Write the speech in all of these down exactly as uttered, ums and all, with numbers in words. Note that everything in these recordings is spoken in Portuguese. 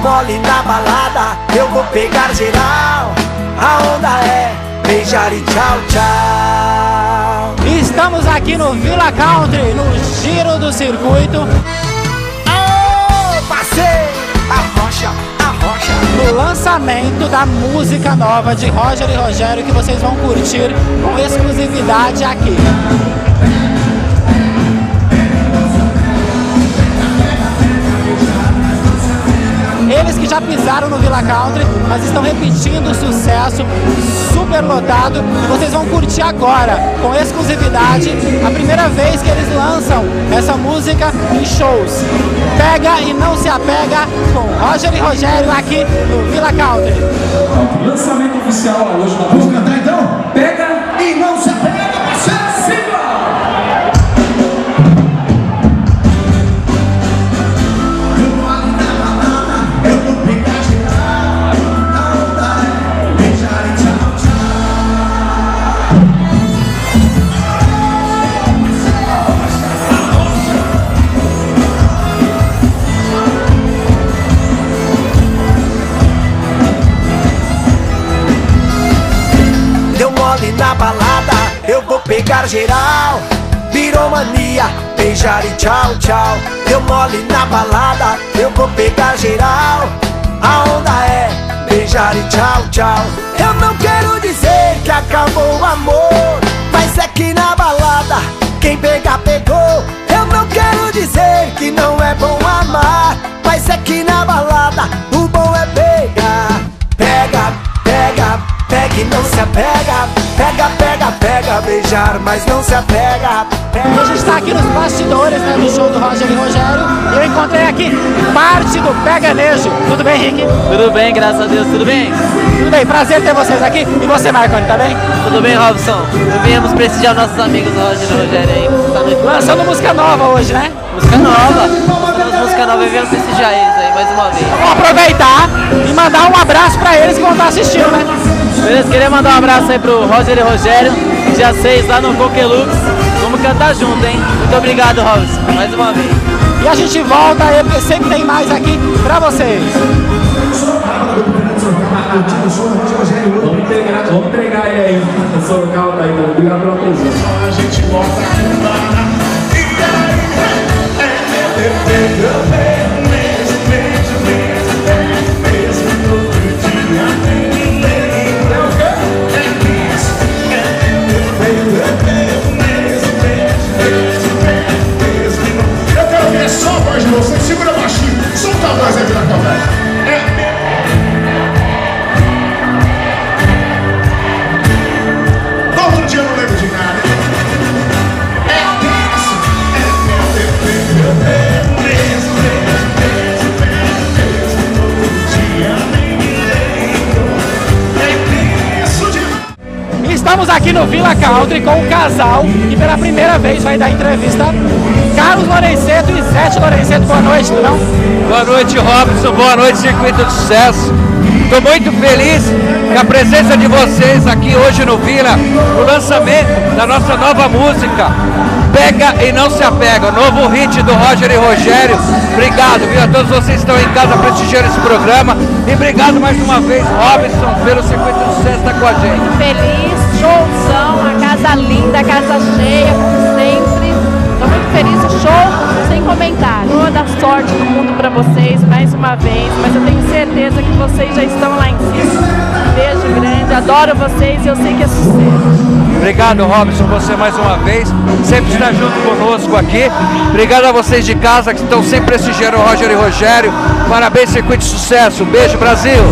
mole na balada, eu vou pegar geral. A onda é beijar e tchau, tchau. Estamos aqui no Villa Country, no giro do circuito. Oh, passei a rocha, a rocha. No lançamento da música nova de Roger e Rogério, que vocês vão curtir com exclusividade aqui. Eles que já pisaram no Villa Country, mas estão repetindo o sucesso, super lotado, e vocês vão curtir agora, com exclusividade, a primeira vez que eles lançam essa música em shows. Pega e não se apega com Roger e Rogério aqui no Villa Country. Lançamento oficial hoje da música. Vamos cantar então? Pega e não se apega, parceiro! Siga! Na balada, eu vou pegar geral. Virou mania, beijar e tchau, tchau. Deu mole na balada, eu vou pegar geral. A onda é beijar e tchau, tchau. Eu não quero dizer que acabou o amor, mas é que na balada quem pegar, pegou. Eu não quero dizer que não é bom amar, mas é que na balada o bom é pegar. Pega, pega, pega e não se apega. Pega, pega, pega, beijar, mas não se apega. Pega. A gente está aqui nos bastidores, né, do show do Roger e Rogério, e eu encontrei aqui parte do Peganejo. Tudo bem, Rick? Tudo bem, graças a Deus, tudo bem? Tudo bem, prazer ter vocês aqui. E você, Marconi, tá bem? Tudo bem, Robson. Viemos prestigiar nossos amigos Roger e Rogério aí. Tá lançando música nova hoje, né? Música nova. Lançando música nova e viemos prestigiar eles aí mais uma vez. Vamos aproveitar e mandar um abraço pra eles que vão estar assistindo, né? Beleza, queria mandar um abraço aí pro Roger e Rogério, dia seis lá no Coquelux. Vamos cantar junto, hein? Muito obrigado, Robson, mais uma vez. E a gente volta aí, porque sempre tem mais aqui pra vocês. Vamos entregar, vamos entregar ele aí, o Sorocaba tá aí, então. Obrigado pela presença. A gente volta aqui. Eu quero ver só a voz de vocês, segura baixinho, solta a voz aí na câmera. Outro dia eu não lembro de nada. É isso, é meu Deus, Estamos aqui no Villa Country com um casal que pela primeira vez vai dar entrevista. Carlos Lorenzeto e Zete Lorenzeto, boa noite, tudo bom? Boa noite, Robson, boa noite, Circuito de Sucesso. Estou muito feliz com a presença de vocês aqui hoje no Villa, o lançamento da nossa nova música, Pega e Não Se Apega, o novo hit do Roger e Rogério. Obrigado, viu, a todos vocês que estão em casa prestigiando esse programa. E obrigado mais uma vez, Robson, pelo Circuito de Sucesso estar com a gente. Feliz, showzão, a casa linda, a casa cheia, como sempre. Estou muito feliz, show sem comentar. Toda a sorte do mundo para vocês, mais uma vez, mas eu tenho certeza que vocês já estão lá em cima. Um beijo grande, adoro vocês e eu sei que é sucesso. Obrigado, Robson, você mais uma vez, sempre está junto conosco aqui. Obrigado a vocês de casa que estão sempre prestigiando o Roger e Rogério. Parabéns, Circuito de Sucesso. Beijo, Brasil!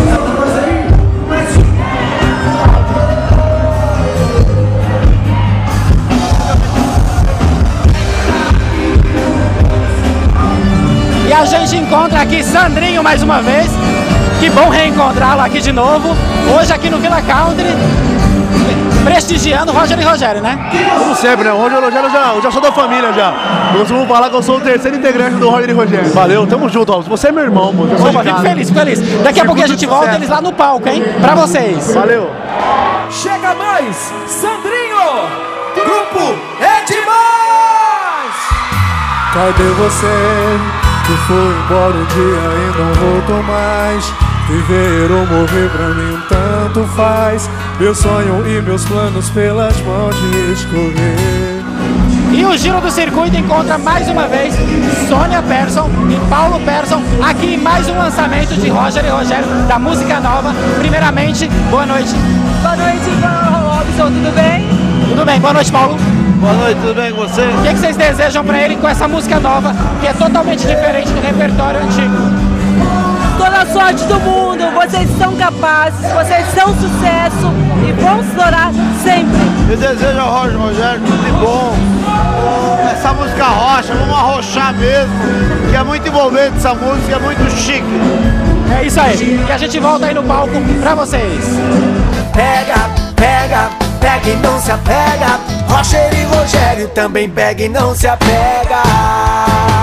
E a gente encontra aqui Sandrinho mais uma vez. Que bom reencontrá-lo aqui de novo. Hoje aqui no Villa Country, prestigiando Roger e Rogério, né? Como sempre, né? Roger e Rogério, eu já, eu já sou da família já. Eu costumo falar que eu sou o terceiro integrante do Roger e Rogério. Valeu, tamo junto, Robson. Você é meu irmão, pô. Opa, fico feliz, fico feliz. Daqui a pouco a gente volta eles lá no palco, hein? Pra vocês. Valeu. Chega mais, Sandrinho! Grupo é demais! Cadê você? Tu foi embora um dia e não voltou mais. Viver ou morrer pra mim tanto faz. Meu sonho e meus planos pelas mãos de escorrer. E o Giro do Circuito encontra mais uma vez Sônia Persson e Paulo Persson aqui em mais um lançamento de Roger e Rogério da música nova. Primeiramente, boa noite. Boa noite, Robson, tudo bem? Tudo bem, boa noite, Paulo. Boa noite, tudo bem com você? O que, que vocês desejam pra ele com essa música nova, que é totalmente diferente do repertório antigo? Toda a sorte do mundo, vocês são capazes, vocês são sucesso e vão estourar sempre. Eu desejo ao Roger Rogério tudo de bom. Essa música rocha, vamos arrochar mesmo, que é muito envolvente essa música, é muito chique. É isso aí, e a gente volta aí no palco pra vocês. Pega, pega, pega e não se apega. Roger e Rogério também pega e não se apega.